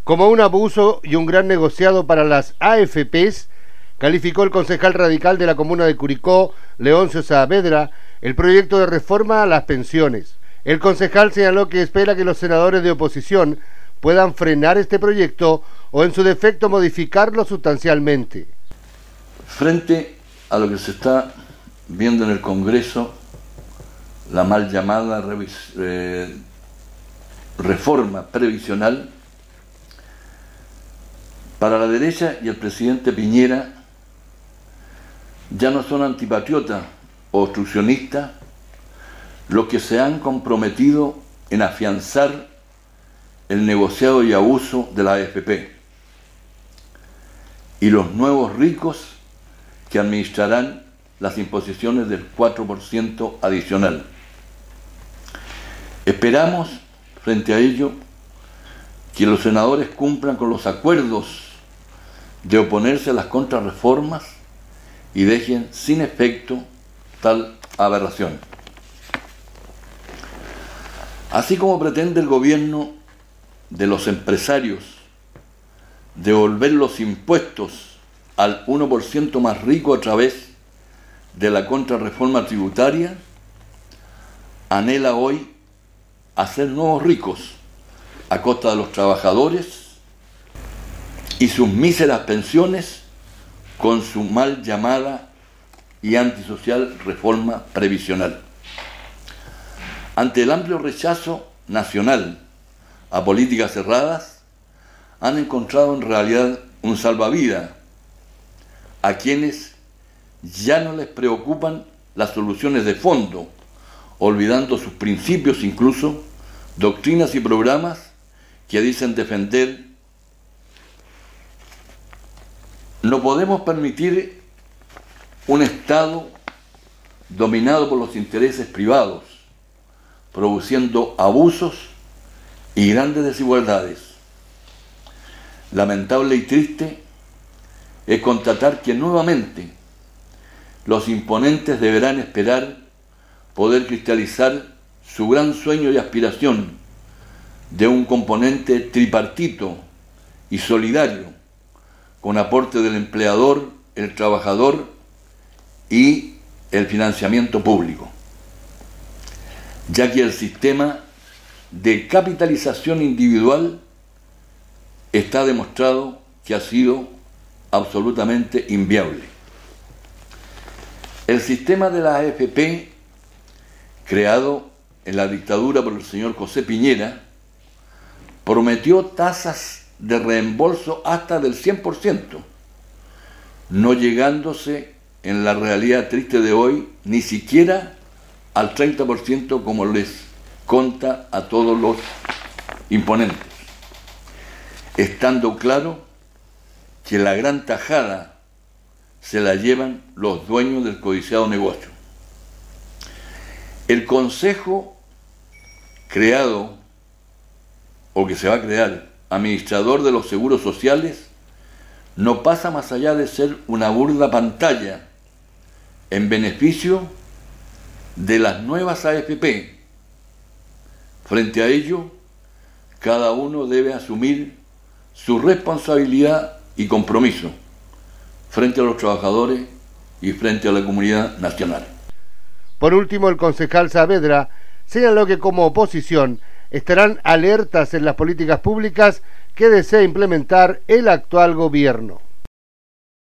Como un abuso y un gran negociado para las AFPs, calificó el concejal radical de la comuna de Curicó, Leoncio Saavedra, el proyecto de reforma a las pensiones. El concejal señaló que espera que los senadores de oposición puedan frenar este proyecto o en su defecto modificarlo sustancialmente. Frente a lo que se está viendo en el Congreso, la mal llamada reforma previsional, para la derecha y el presidente Piñera ya no son antipatriotas o obstruccionistas los que se han comprometido en afianzar el negociado y abuso de la AFP y los nuevos ricos que administrarán las imposiciones del 4% adicional. Esperamos, frente a ello, que los senadores cumplan con los acuerdos de oponerse a las contrarreformas y dejen sin efecto tal aberración. Así como pretende el gobierno de los empresarios devolver los impuestos al 1% más rico a través de la contrarreforma tributaria, anhela hoy hacer nuevos ricos a costa de los trabajadores y sus míseras pensiones con su mal llamada y antisocial reforma previsional. Ante el amplio rechazo nacional a políticas cerradas, han encontrado en realidad un salvavidas a quienes ya no les preocupan las soluciones de fondo, olvidando sus principios, incluso doctrinas y programas que dicen defender. No podemos permitir un Estado dominado por los intereses privados, produciendo abusos y grandes desigualdades. Lamentable y triste es constatar que nuevamente los imponentes deberán esperar poder cristalizar su gran sueño y aspiración de un componente tripartito y solidario, con aporte del empleador, el trabajador y el financiamiento público, ya que el sistema de capitalización individual está demostrado que ha sido absolutamente inviable. El sistema de la AFP, creado en la dictadura por el señor José Piñera, prometió tasas de reembolso hasta del 100%, no llegándose en la realidad triste de hoy ni siquiera al 30% como les consta a todos los imponentes, estando claro que la gran tajada se la llevan los dueños del codiciado negocio. El consejo creado o que se va a crear administrador de los seguros sociales no pasa más allá de ser una burda pantalla en beneficio de las nuevas AFP. Frente a ello, cada uno debe asumir su responsabilidad y compromiso frente a los trabajadores y frente a la comunidad nacional. Por último, el concejal Saavedra señaló que como oposición estarán alertas en las políticas públicas que desea implementar el actual gobierno.